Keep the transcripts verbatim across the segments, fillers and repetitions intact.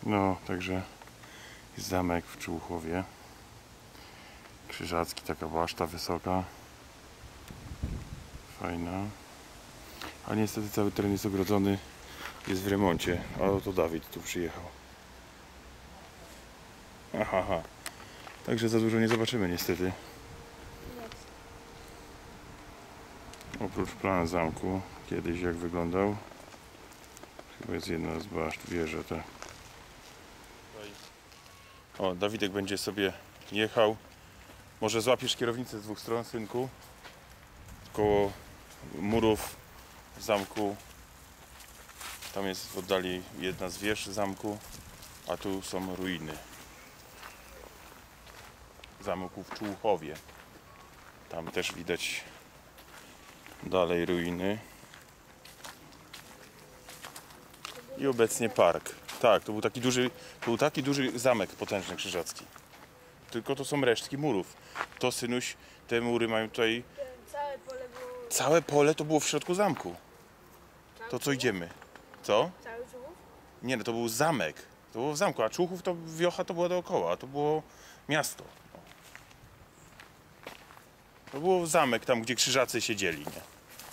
No, także jest zamek w Człuchowie. Krzyżacki, taka baszta wysoka. Fajna. A niestety cały teren jest ogrodzony, jest w remoncie. A oto Dawid tu przyjechał. Aha, aha. Także za dużo nie zobaczymy niestety. Oprócz planu zamku, kiedyś jak wyglądał. Chyba jest jedna z baszt, wieże te. O, Dawidek będzie sobie jechał. Może złapiesz kierownicę z dwóch stron, synku? Koło murów zamku. Tam jest w oddali jedna z wież zamku, a tu są ruiny zamku w Człuchowie. Tam też widać dalej ruiny. I obecnie park. Tak, to był taki duży, był taki duży zamek potężny krzyżacki. Tylko to są resztki murów. To, synuś, te mury mają tutaj... Całe pole było... Całe pole to było w środku zamku. To co idziemy? Co? Cały Człuchów? Nie, no to był zamek. To było w zamku, a Człuchów to wiocha to była dookoła, a to było miasto. To było zamek tam, gdzie krzyżacy siedzieli, nie?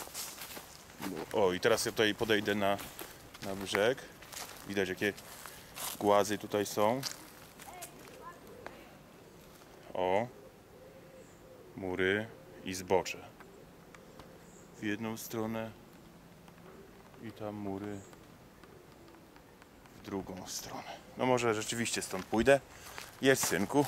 O, i teraz ja tutaj podejdę na, na brzeg. Widać, jakie głazy tutaj są. O, mury i zbocze. W jedną stronę i tam mury w drugą stronę. No może rzeczywiście stąd pójdę. Jedź, synku.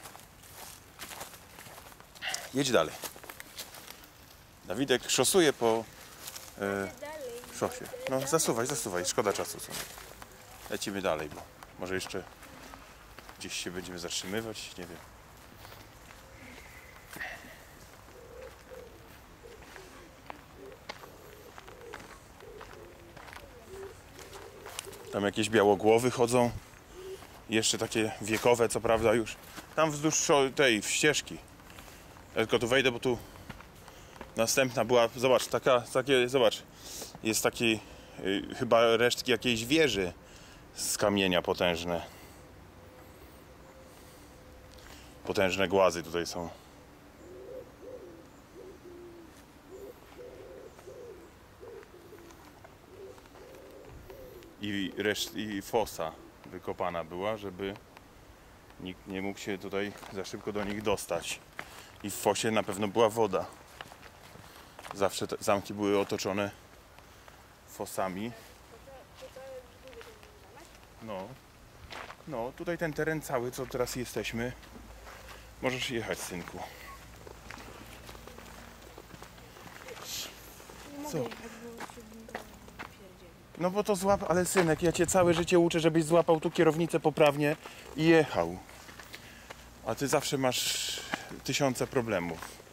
Jedź dalej. Dawidek szosuje po e, szosie. No zasuwaj, zasuwaj, szkoda czasu. Są. Lecimy dalej, bo może jeszcze gdzieś się będziemy zatrzymywać, nie wiem. Tam jakieś białogłowy chodzą. Jeszcze takie wiekowe, co prawda już. Tam wzdłuż tej ścieżki. Ja tylko tu wejdę, bo tu następna była, zobacz, taka, takie, zobacz, jest taki y, chyba resztki jakiejś wieży z kamienia potężne. Potężne głazy tutaj są. I reszt, i fosa wykopana była, żeby nikt nie mógł się tutaj za szybko do nich dostać. I w fosie na pewno była woda. Zawsze te zamki były otoczone fosami. No, no, tutaj ten teren cały, co teraz jesteśmy. Możesz jechać, synku. Co? No bo to złap, ale synek, ja cię całe życie uczę, żebyś złapał tu kierownicę poprawnie i jechał. A ty zawsze masz tysiące problemów.